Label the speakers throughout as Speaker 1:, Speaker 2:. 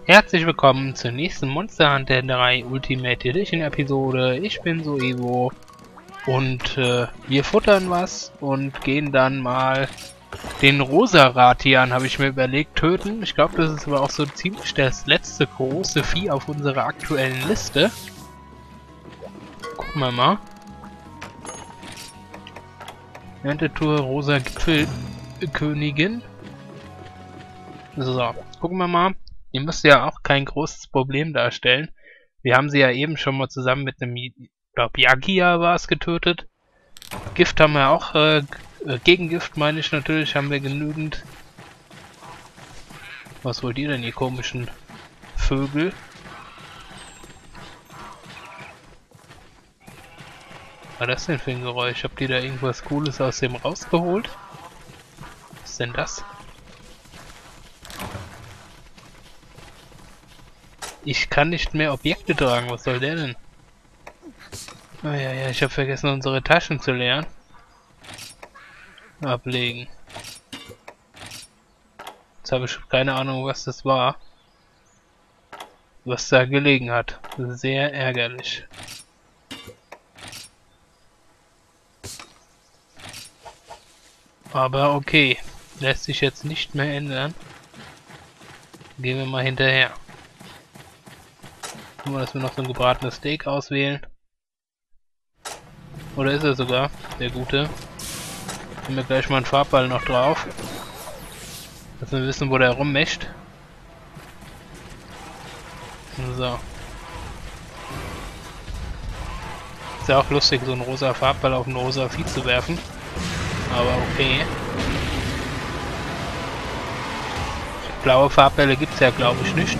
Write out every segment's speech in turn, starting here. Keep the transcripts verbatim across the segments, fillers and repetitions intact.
Speaker 1: Herzlich willkommen zur nächsten Monster Hunter drei Ultimate Edition Episode. Ich bin Soevo und äh, wir futtern was und gehen dann mal den Rosa-Ratian, habe ich mir überlegt, töten. Ich glaube, das ist aber auch so ziemlich das letzte große Vieh auf unserer aktuellen Liste. Gucken wir mal. Ernte-Tour Rosa Gipfelkönigin. So, gucken wir mal. Die müsste ja auch kein großes Problem darstellen. Wir haben sie ja eben schon mal zusammen mit einem, ich glaube, Yagia war es, getötet. Gift haben wir auch, äh, Gegengift meine ich natürlich, haben wir genügend. Was wollt ihr denn, ihr komischen Vögel? Was war das denn für ein Geräusch? Habt ihr da irgendwas Cooles aus dem rausgeholt? Was ist denn das? Ich kann nicht mehr Objekte tragen. Was soll der denn? Oh ja, ja, ich habe vergessen, unsere Taschen zu leeren. Ablegen. Jetzt habe ich keine Ahnung, was das war. Was da gelegen hat. Sehr ärgerlich. Aber okay. Lässt sich jetzt nicht mehr ändern. Gehen wir mal hinterher. Gucken wir, dass wir noch so ein gebratenes Steak auswählen. Oder ist er sogar, der Gute? Nehmen wir gleich mal einen Farbball noch drauf. Dass wir wissen, wo der rummescht. So. Ist ja auch lustig, so einen rosa Farbball auf ein rosa Vieh zu werfen. Aber okay. Blaue Farbbälle gibt es ja, glaube ich, nicht.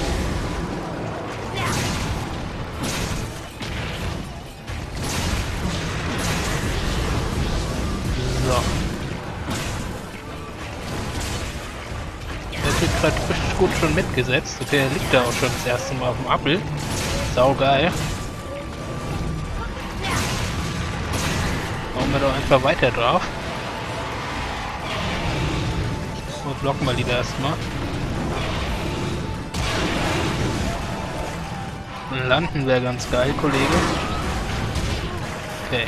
Speaker 1: So. Der wird gerade richtig gut schon mitgesetzt. Der liegt da auch schon das erste Mal auf dem Appel. Sau geil. Hauen wir doch einfach weiter drauf. Und blocken wir lieber erstmal. Landen wäre ganz geil, Kollege. Okay.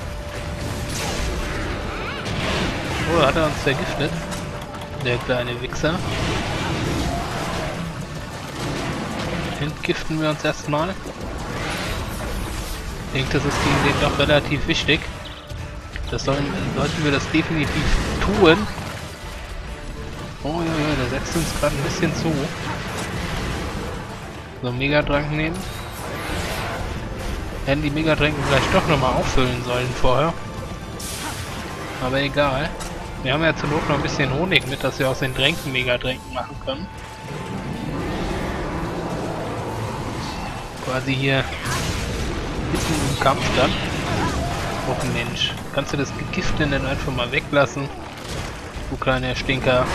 Speaker 1: Oh, hat er uns vergiftet? Der kleine Wichser. Entgiften wir uns erstmal. Ich denke, das ist gegen den doch relativ wichtig. Das sollen, sollten wir das definitiv tun. Oh ja, ja, der setzt uns gerade ein bisschen zu. So, Megatrank nehmen. Hätten die Megatränke vielleicht doch nochmal auffüllen sollen vorher. Aber egal. Wir haben ja zur Not noch ein bisschen Honig mit, dass wir aus den Tränken Megatränken machen können. Quasi hier mitten im Kampf dann. Och Mensch, kannst du das Gift denn dann einfach mal weglassen? Du kleiner Stinker.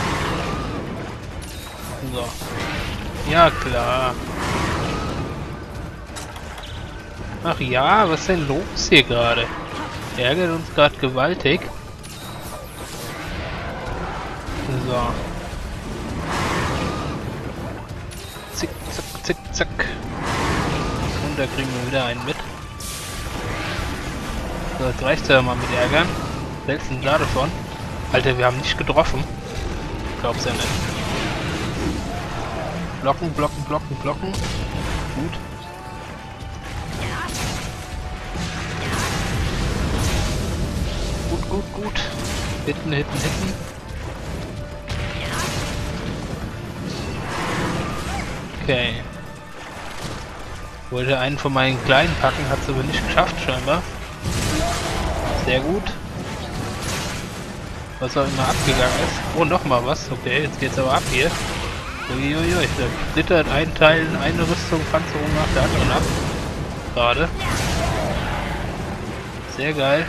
Speaker 1: So. Ja klar. Ach ja, was ist denn los hier gerade? Ärgert uns gerade gewaltig. So. Zick, zack, zick, zack. Und da kriegen wir wieder einen mit. So, jetzt reicht's ja mal mit Ärgern. Selten klar davon. Alter, wir haben nicht getroffen. Glaub's ja nicht. Blocken, blocken, blocken, blocken. Gut. Gut, gut, gut. Hitten, hitten, hitten. Okay. Wollte einen von meinen kleinen packen, hat es aber nicht geschafft scheinbar. Sehr gut. Was auch immer abgegangen ist. Oh, nochmal was. Okay, jetzt geht's aber ab hier. Uiuiui, da flittert ein Teil, eine Rüstung, Panzerung nach der anderen ab. Gerade. Sehr geil.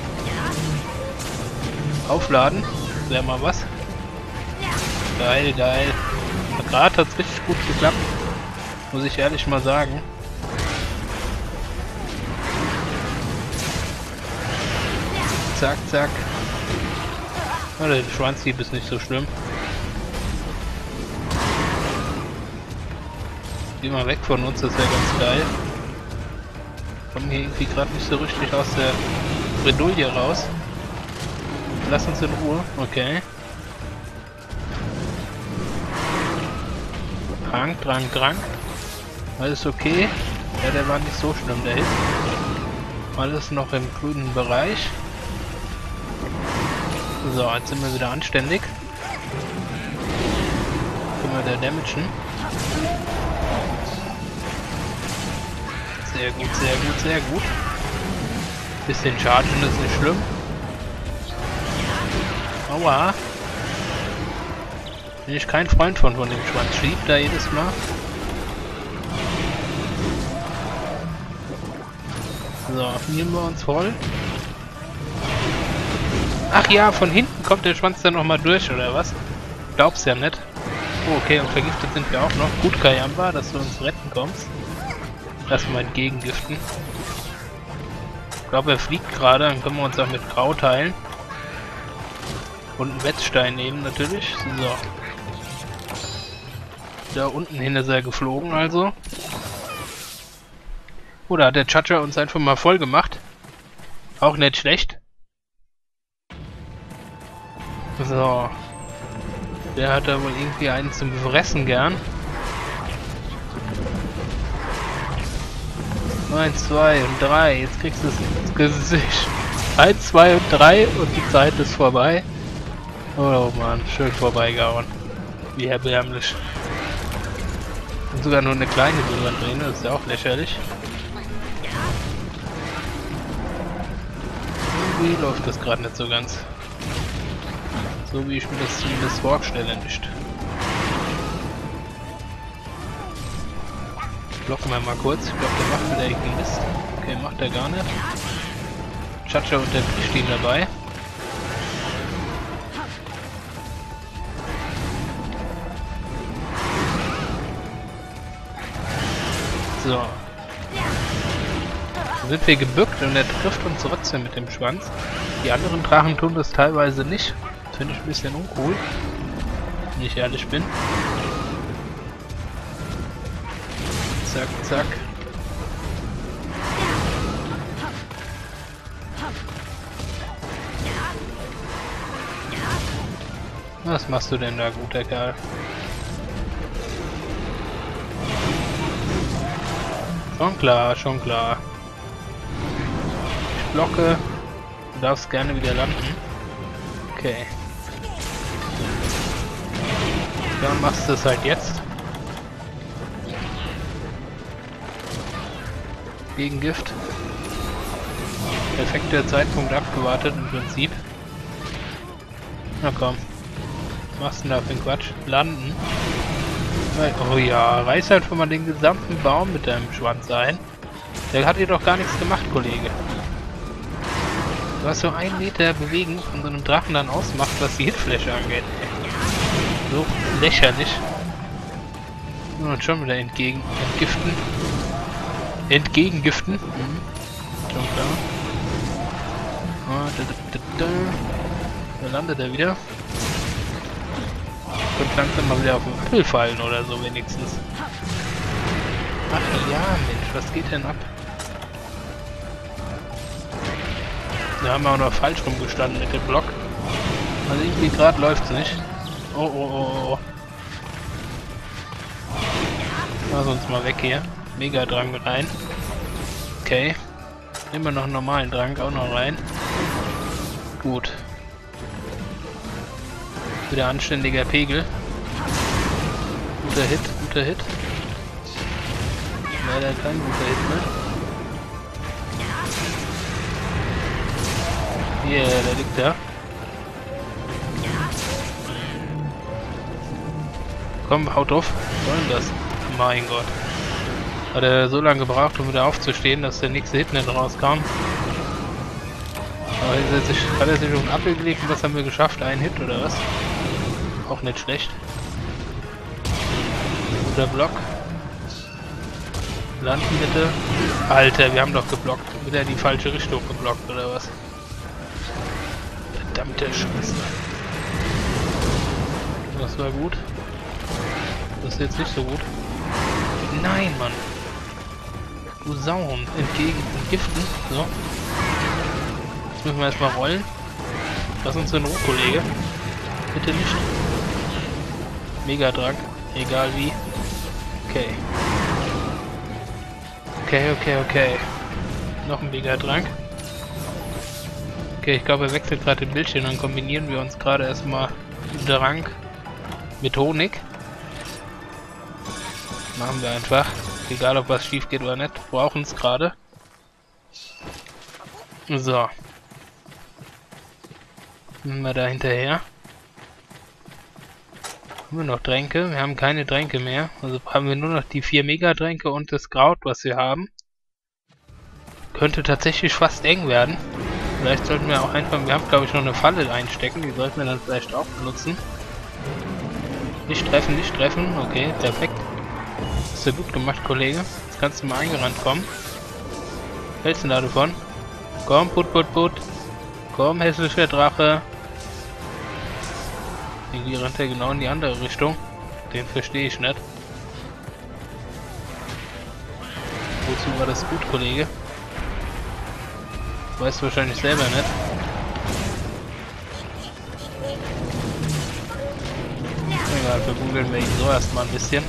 Speaker 1: Aufladen. Wäre mal was. Geil, geil. Gerade hat es richtig gut geklappt. Muss ich ehrlich mal sagen. Zack, zack. Oh, der Schwanzhieb ist nicht so schlimm. Geh mal weg von uns, das wäre ganz geil. Kommen hier irgendwie gerade nicht so richtig aus der Bredouille raus. Lass uns in Ruhe. Okay. Drang, Drang, Drang. Alles okay. Ja, der war nicht so schlimm, der Hit. Alles noch im grünen Bereich. So, jetzt sind wir wieder anständig. Können wir da damagen. Sehr gut, sehr gut, sehr gut. Bisschen Chargen ist nicht schlimm. Aua. Bin ich kein Freund von, von dem Schwanz. Schiebt da jedes Mal. So, nehmen wir uns voll. Ach ja, von hinten kommt der Schwanz dann nochmal durch, oder was? Glaub's ja nicht. Oh, okay, und vergiftet sind wir auch noch. Gut, Kayamba, dass du uns retten kommst. Lass mal entgegengiften. Ich glaube, er fliegt gerade, dann können wir uns auch mit Grau teilen. Und einen Wetzstein nehmen, natürlich. So. Da unten hin ist er geflogen, also. Oder hat der Chacha uns einfach mal voll gemacht? Auch nicht schlecht. So. Der hat da wohl irgendwie einen zum Fressen gern. Eins, zwei und drei. Jetzt kriegst du es ins Gesicht. Eins, zwei und drei und die Zeit ist vorbei. Oh Mann, schön vorbeigehauen. Wie erbärmlich. Und sogar nur eine kleine Berührung drin, das ist ja auch lächerlich. Irgendwie läuft das gerade nicht so ganz. So wie ich mir das zumindest vorstelle, nicht. Blocken wir mal kurz. Ich glaube, der macht wieder irgendwie Mist. Okay, macht er gar nicht. Chacha und der Fisch stehen dabei. So. Dann sind wir gebückt und er trifft uns trotzdem mit dem Schwanz. Die anderen Drachen tun das teilweise nicht. Das finde ich ein bisschen uncool, wenn ich ehrlich bin. Zack, zack. Was machst du denn da, guter Kerl? Schon klar, schon klar. Ich blocke. Du darfst gerne wieder landen. Okay. Dann machst du es halt jetzt. Gegen Gift. Perfekter Zeitpunkt abgewartet im Prinzip. Na komm. Was machst du denn da für einen Quatsch? Landen. Oh ja, reiß halt schon mal den gesamten Baum mit deinem Schwanz ein. Der hat dir doch gar nichts gemacht, Kollege. Du hast so einen Meter Bewegung von so einem Drachen dann ausmacht, was die Hitfläche angeht. So lächerlich. Und schon wieder entgegen entgiften. Entgegengiften. Mhm. Schon klar. Ah, da, da, da, da. Da landet er wieder. Könnte langsam mal wieder auf den Apfel fallen oder so wenigstens. Ach ja, Mensch, was geht denn ab? Da haben wir auch noch falsch rumgestanden mit dem Block. Also irgendwie gerade läuft's nicht. Oh, oh, oh, oh. Lass uns mal weg hier. Mega Drang rein. Okay. Nehmen wir noch einen normalen Drang auch noch rein. Gut. Wieder anständiger Pegel. Guter Hit, guter Hit. Leider kein guter Hit mehr. Hier, yeah, der liegt da. Komm, haut auf. Was soll denn das? Mein Gott. Hat er so lange gebraucht, um wieder aufzustehen, dass der nächste Hit nicht rauskam. Aber hat er sich, hat er sich auf den Apfel gelegt und was haben wir geschafft? Ein Hit oder was? Auch nicht schlecht. Guter Block. Landen bitte. Alter, wir haben doch geblockt. Wieder in die falsche Richtung geblockt oder was? Verdammte Scheiße. Das war gut. Das ist jetzt nicht so gut. Nein, Mann. Du Sauhund. Entgegen entgiften. So. Jetzt müssen wir erstmal rollen. Lass uns in Ruhe, Kollege. Bitte nicht. Megadrang. Egal wie. Okay. Okay, okay, okay. Noch ein Megadrang. Okay, ich glaube, er wechselt gerade den Bildschirm. Dann kombinieren wir uns gerade erstmal Drang mit Honig. Machen wir einfach. Egal, ob was schief geht oder nicht. Brauchen es gerade. So. Nehmen wir da hinterher. Haben wir noch Tränke? Wir haben keine Tränke mehr. Also haben wir nur noch die vier Megatränke und das Kraut, was wir haben. Könnte tatsächlich fast eng werden. Vielleicht sollten wir auch einfach... Wir haben, glaube ich, noch eine Falle einstecken. Die sollten wir dann vielleicht auch benutzen. Nicht treffen, nicht treffen. Okay, perfekt. Hast du gut gemacht, Kollege. Jetzt kannst du mal eingerannt kommen. Was hältst du da davon? Komm, put, put, put. Komm, hässlicher Drache. Irgendwie rennt er genau in die andere Richtung. Den verstehe ich nicht. Wozu war das gut, Kollege? Weißt du wahrscheinlich selber nicht. Egal, verbugeln wir ihn so erstmal ein bisschen.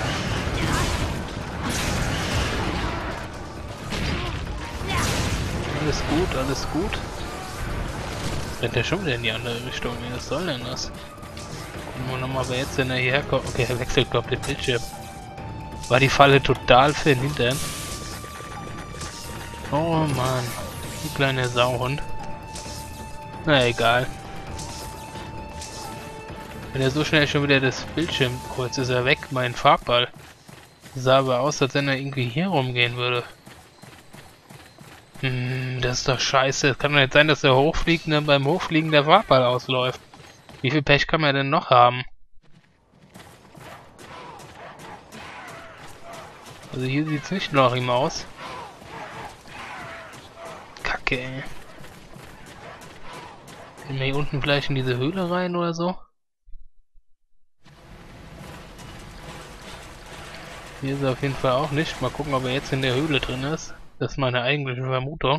Speaker 1: Alles gut, alles gut. Rennt er schon wieder in die andere Richtung? Wie was soll denn das? Gucken wir nochmal, wer jetzt denn hierher kommt. Okay, er wechselt, glaube ich, den Bildschirm. War die Falle total für den Hintern? Oh Mann. Ein kleiner Sauhund. Na egal. Wenn er so schnell schon wieder das Bildschirm... Oh, jetzt ist er weg, mein Farbball. Sah aber aus, als wenn er irgendwie hier rumgehen würde. Hm, das ist doch scheiße. Es kann doch nicht sein, dass der hochfliegt und dann beim Hochfliegen der Farbball ausläuft. Wie viel Pech kann man denn noch haben? Also hier sieht es nicht nach ihm aus. Kacke, ey. Gehen wir hier unten vielleicht in diese Höhle rein oder so? Hier ist er auf jeden Fall auch nicht. Mal gucken, ob er jetzt in der Höhle drin ist. Das ist meine eigentliche Vermutung.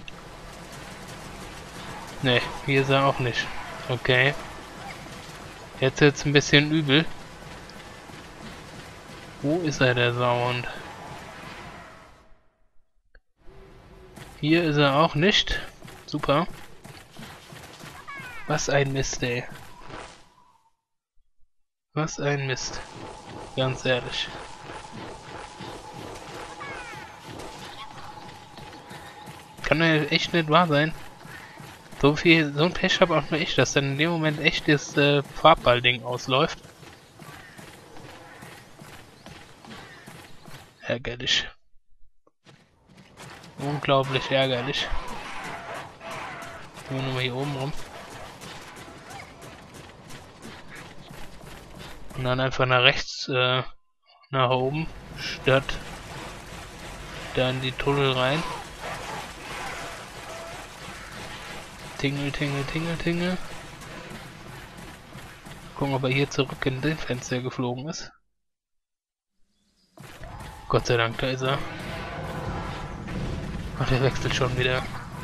Speaker 1: Ne, hier ist er auch nicht. Okay. Jetzt wird's ein bisschen übel. Wo ist er, der Sauhund? Hier ist er auch nicht. Super. Was ein Mist, ey. Was ein Mist. Ganz ehrlich. Kann ja echt nicht wahr sein. So viel, so ein Pech habe auch nur ich, dass dann in dem Moment echt das äh, Farbball-Ding ausläuft. Ärgerlich. Unglaublich ärgerlich. Gehen wir nochmal hier oben rum. Und dann einfach nach rechts, äh, nach oben, statt da in die Tunnel rein. Tingel, tingel, tingel, tingel. Gucken, ob er hier zurück in den Fenster geflogen ist. Gott sei Dank, da ist er. Ach, der wechselt schon wieder.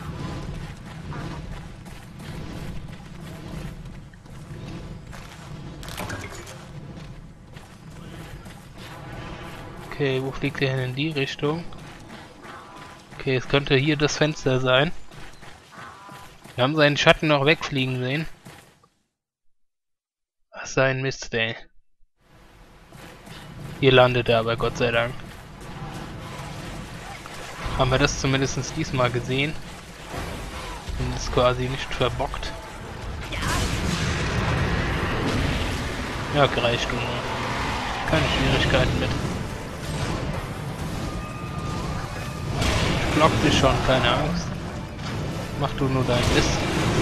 Speaker 1: Okay, wo fliegt der denn in die Richtung? Okay, es könnte hier das Fenster sein. Wir haben seinen Schatten noch wegfliegen sehen. Was ein Mist, ey. Hier landet er aber, Gott sei Dank. Haben wir das zumindest diesmal gesehen. Und ist quasi nicht verbockt. Ja, reicht nur. Keine Schwierigkeiten mit. Ich block dich schon, keine Angst. Mach du nur dein Mist.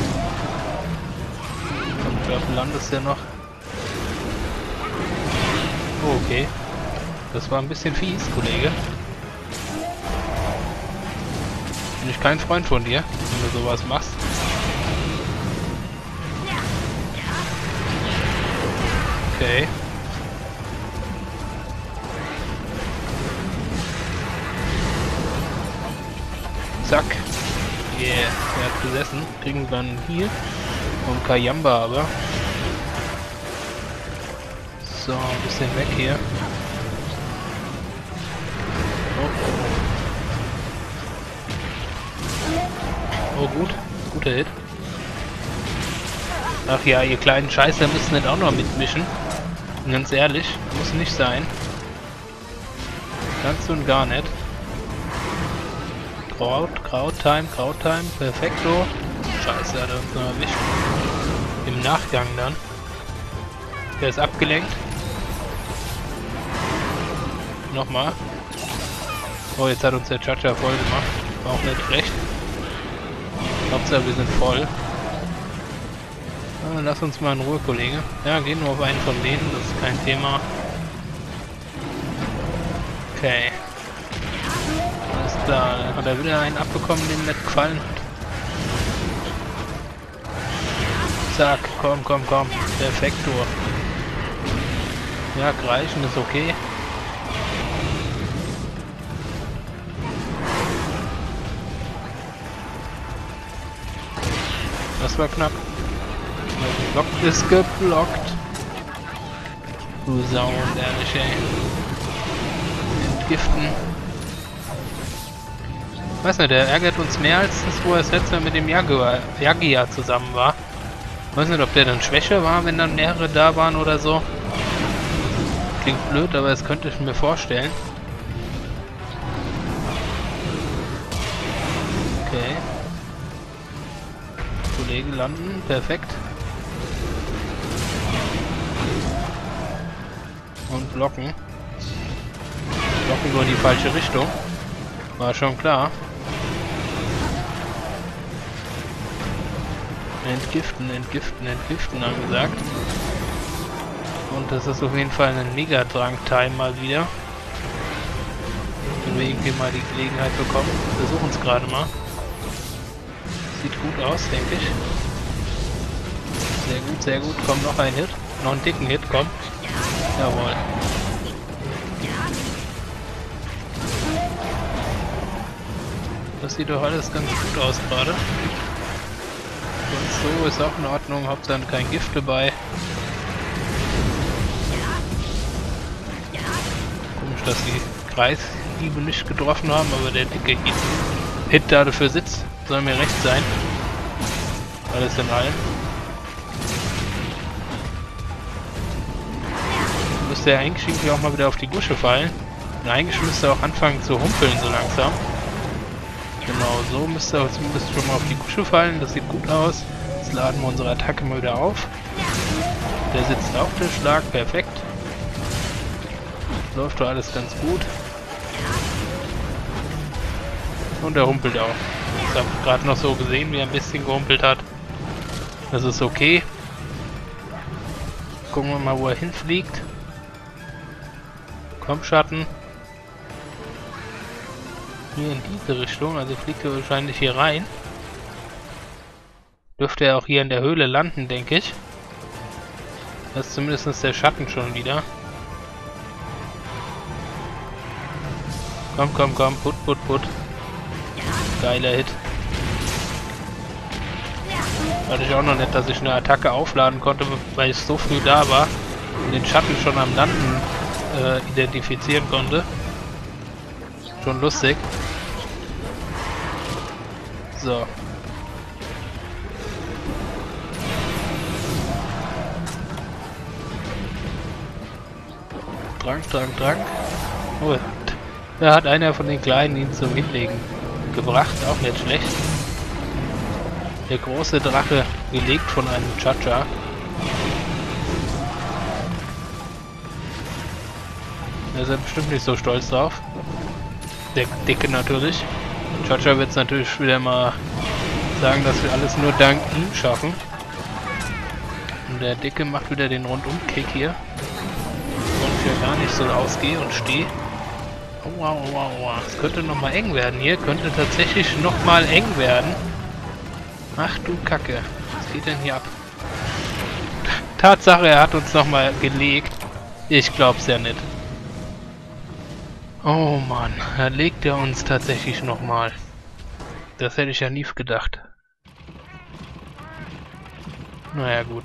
Speaker 1: Und da landest du ja noch. Oh, okay. Das war ein bisschen fies, Kollege. Bin ich kein Freund von dir, wenn du sowas machst. Okay. Zack. Yeah, er hat gesessen. Kriegen wir dann hier vom Kayamba aber. So, ein bisschen weg hier. Oh, oh. Oh, gut. Guter Hit. Ach ja, ihr kleinen Scheißer müssen nicht auch noch mitmischen. Und ganz ehrlich, muss nicht sein. Ganz und gar nicht. Kraut, Krauttime, Krauttime, perfekto. Scheiße, hat er uns noch erwischt. Im Nachgang dann. Der ist abgelenkt. Nochmal. Oh, jetzt hat uns der Chacha voll gemacht. War auch nicht recht. Hauptsache wir sind voll. Ah, lass uns mal in Ruhe, Kollege. Ja, gehen nur auf einen von denen, das ist kein Thema. Okay. Alles klar, dann hat er wieder einen abbekommen, dem nicht gefallen hat. Zack, komm, komm, komm. Perfekto. Ja, greifen ist okay. Das war knapp. Geblockt ist geblockt. Du Sau und ehrlich, ey. Entgiften. Weiß nicht, der ärgert uns mehr als das, wo er das letzte Mal mit dem Jaguar, Jagia zusammen war. Weiß nicht, ob der dann schwächer war, wenn dann mehrere da waren oder so. Klingt blöd, aber das könnte ich mir vorstellen. Okay. Kollege landen, perfekt. Und blocken. Blocken nur in die falsche Richtung. War schon klar. Entgiften, entgiften, entgiften, haben gesagt. Und das ist auf jeden Fall ein Mega-Drang-Time mal wieder. Wenn wir irgendwie mal die Gelegenheit bekommen. Wir versuchen es gerade mal. Sieht gut aus, denke ich. Sehr gut, sehr gut. Komm, noch ein Hit. Noch einen dicken Hit, komm. Jawohl. Das sieht doch alles ganz gut aus gerade. Und so ist auch in Ordnung. Hauptsache kein Gift dabei. Komisch, dass die Kreishiebe nicht getroffen haben, aber der dicke Hit, Hit da dafür sitzt. Soll mir recht sein. Alles in allem. Müsste er eigentlich irgendwie auch mal wieder auf die Gusche fallen. Und eigentlich müsste er auch anfangen zu humpeln so langsam. Genau, so müsste er zumindest schon mal auf die Gusche fallen. Das sieht gut aus. Jetzt laden wir unsere Attacke mal wieder auf. Der sitzt auf der Schlag, perfekt. Läuft doch alles ganz gut. Und er humpelt auch. Ich habe gerade noch so gesehen, wie er ein bisschen gehumpelt hat. Das ist okay. Gucken wir mal, wo er hinfliegt. Komm, Schatten. Hier in diese Richtung, also fliegt er wahrscheinlich hier rein. Dürfte er auch hier in der Höhle landen, denke ich. Das ist zumindest der Schatten schon wieder. Komm, komm, komm, put, put, put. Geiler Hit. Hatte ich auch noch nicht, dass ich eine Attacke aufladen konnte, weil ich so früh da war und den Schatten schon am Landen äh, identifizieren konnte. Schon lustig. So. Drang, Drang, Drang. Oh, da hat einer von den Kleinen ihn zum Hinlegen gebracht. Auch nicht schlecht. Der große Drache, gelegt von einem Chacha. Da ist er bestimmt nicht so stolz drauf. Der Dicke natürlich. Chacha wird es natürlich wieder mal sagen, dass wir alles nur dank ihm schaffen. Und der Dicke macht wieder den Rundum-Kick hier. Und ich ja gar nicht so ausgehe und stehe. Aua, aua, aua. Es könnte nochmal eng werden hier. Könnte tatsächlich nochmal eng werden. Ach du Kacke. Was geht denn hier ab? Tatsache, er hat uns nochmal gelegt. Ich glaub's ja nicht. Oh Mann, da legt er uns tatsächlich nochmal. Das hätte ich ja nie gedacht. Naja, gut.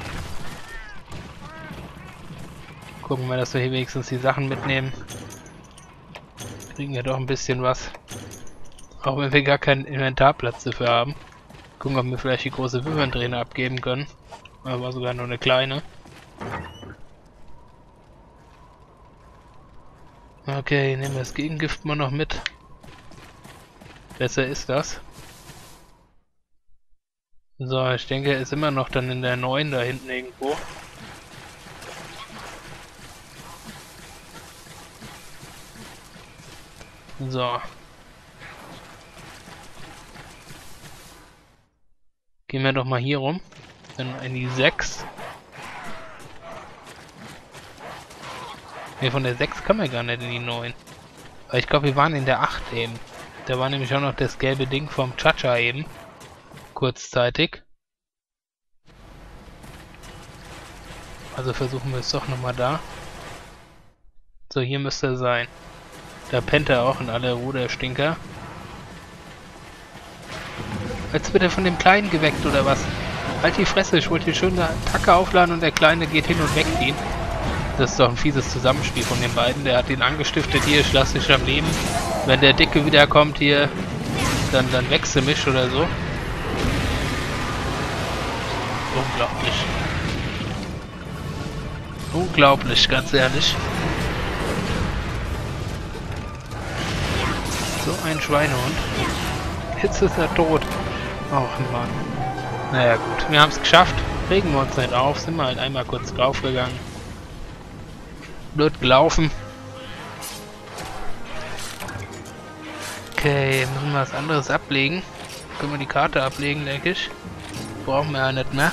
Speaker 1: Gucken wir, dass wir hier wenigstens die Sachen mitnehmen. Kriegen ja doch ein bisschen was. Auch wenn wir gar keinen Inventarplatz dafür haben. Gucken, ob wir vielleicht die große Wimperndraine abgeben können. Aber sogar nur eine kleine. Okay, nehmen wir das Gegengift mal noch mit. Besser ist das. So, ich denke, er ist immer noch dann in der neuen da hinten irgendwo. So. Gehen wir doch mal hier rum. Dann in die sechs. Ne, von der sechs kann man gar nicht in die neun. Aber ich glaube, wir waren in der acht eben. Da war nämlich auch noch das gelbe Ding vom Chacha eben. Kurzzeitig. Also versuchen wir es doch nochmal da. So, hier müsste er sein. Da pennt er auch in aller Ruhe, der Stinker. Jetzt wird er von dem Kleinen geweckt, oder was? Halt die Fresse, ich wollte hier schön eine Attacke aufladen und der Kleine geht hin und weckt ihn. Das ist doch ein fieses Zusammenspiel von den beiden. Der hat ihn angestiftet, hier, ich lasse dich am Leben. Wenn der Dicke wiederkommt hier, dann, dann wechsel mich oder so. Unglaublich. Unglaublich, ganz ehrlich. So ein Schweinehund. Jetzt ist er tot. Ach Mann. Naja gut, wir haben es geschafft. Regen wir uns nicht auf, sind wir halt einmal kurz draufgegangen. Blöd gelaufen. Okay, müssen wir was anderes ablegen. Können wir die Karte ablegen, denke ich. Brauchen wir ja nicht mehr.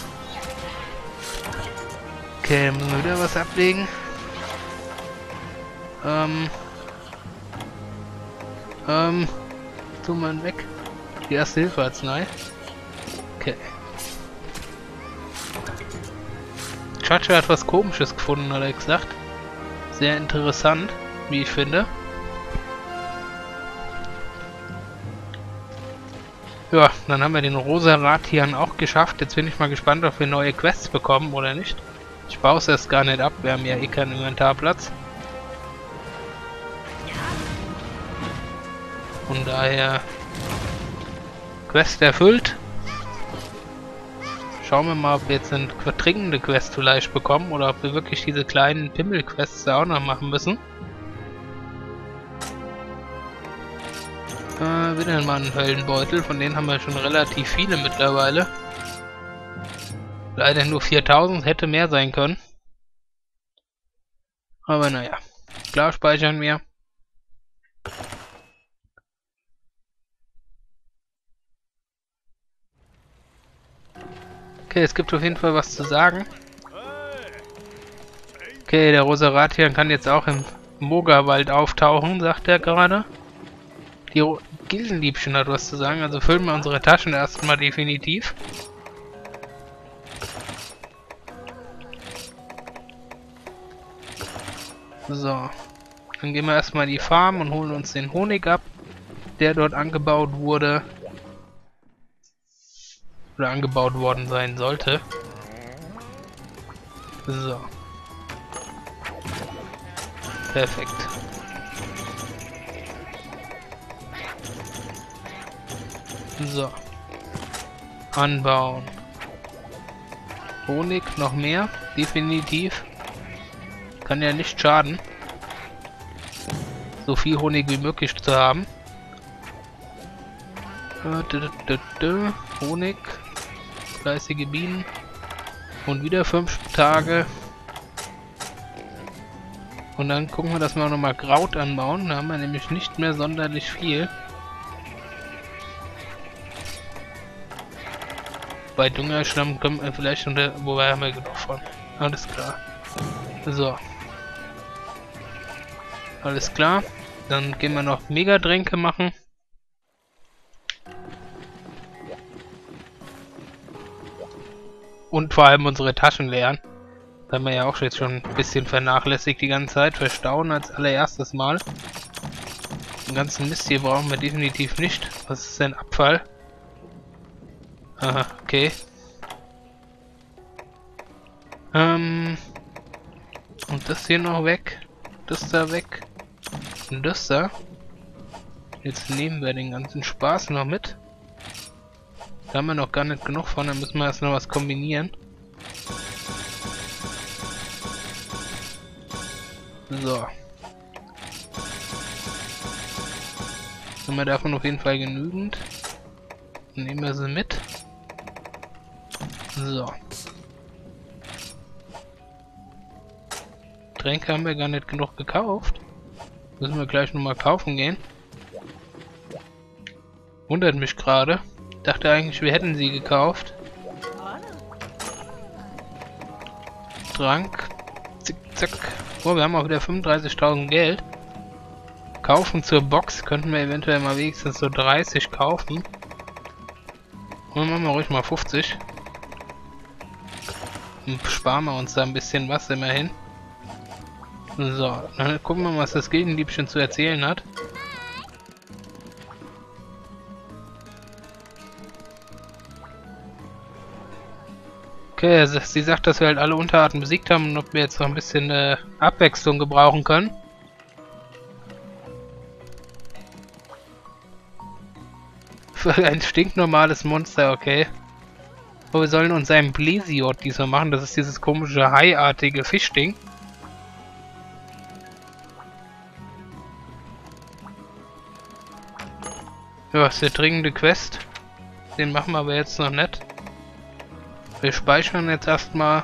Speaker 1: Okay, müssen wir wieder was ablegen. Ähm. Ähm. Tun wir ihn weg. Die erste Hilfe Arznei. Okay. Chacha hat was Komisches gefunden, hat er gesagt. Sehr interessant, wie ich finde. Ja, dann haben wir den rosa Ratian auch geschafft. Jetzt bin ich mal gespannt, ob wir neue Quests bekommen oder nicht. Ich baue es erst gar nicht ab, wir haben ja eh keinen Inventarplatz. Von daher Quest erfüllt. Schauen wir mal, ob wir jetzt eine vertrinkende Quest vielleicht bekommen oder ob wir wirklich diese kleinen Pimmel-Quests da auch noch machen müssen. Äh, wieder mal einen Höllenbeutel, von denen haben wir schon relativ viele mittlerweile. Leider nur viertausend, hätte mehr sein können. Aber naja, klar speichern wir. Okay, es gibt auf jeden Fall was zu sagen. Okay, der rosa Ratian kann jetzt auch im Moga-Wald auftauchen, sagt er gerade. Die Gildenliebchen hat was zu sagen, also füllen wir unsere Taschen erstmal definitiv. So, dann gehen wir erstmal in die Farm und holen uns den Honig ab, der dort angebaut wurde. Oder angebaut worden sein sollte. So. Perfekt. So. Anbauen. Honig, noch mehr. Definitiv. Kann ja nicht schaden. So viel Honig wie möglich zu haben. Honig. Fleißige Bienen. Und wieder fünf Tage. Und dann gucken wir, dass wir auch nochmal Kraut anbauen. Da haben wir nämlich nicht mehr sonderlich viel. Bei Düngerschlamm können wir vielleicht unter... Wobei haben wir genug von. Alles klar. So. Alles klar. Dann gehen wir noch Megatränke machen. Und vor allem unsere Taschen leeren. Das haben wir ja auch jetzt schon ein bisschen vernachlässigt die ganze Zeit. Verstauen als allererstes Mal. Den ganzen Mist hier brauchen wir definitiv nicht. Was ist denn Abfall? Aha, okay. Ähm. Und das hier noch weg. Das da weg. Und das da. Jetzt nehmen wir den ganzen Spaß noch mit. Da haben wir noch gar nicht genug von, dann müssen wir erst noch was kombinieren. So. Haben wir davon auf jeden Fall genügend. Dann nehmen wir sie mit. So. Tränke haben wir gar nicht genug gekauft. Müssen wir gleich nochmal kaufen gehen. Wundert mich gerade. Dachte eigentlich, wir hätten sie gekauft. Trank. Zick, zack. Oh, wir haben auch wieder fünfunddreißigtausend Geld. Kaufen zur Box könnten wir eventuell mal wenigstens so dreißig kaufen. Und dann machen wir ruhig mal fünfzig. Und sparen wir uns da ein bisschen was immerhin. So, dann gucken wir mal, was das Gildenliebchen zu erzählen hat. Okay, also sie sagt, dass wir halt alle Unterarten besiegt haben und ob wir jetzt noch ein bisschen äh, Abwechslung gebrauchen können. Für ein stinknormales Monster, okay. Aber wir sollen uns einen Blesiot diesmal machen, das ist dieses komische haiartige Fischding. Ja, ist der dringende Quest. Den machen wir aber jetzt noch nicht. Wir speichern jetzt erstmal.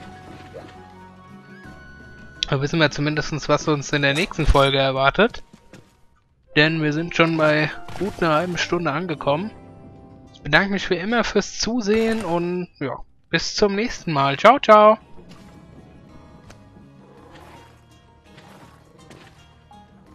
Speaker 1: Da wissen wir zumindest, was uns in der nächsten Folge erwartet. Denn wir sind schon bei gut einer halben Stunde angekommen. Ich bedanke mich wie immer fürs Zusehen und ja, bis zum nächsten Mal. Ciao, ciao!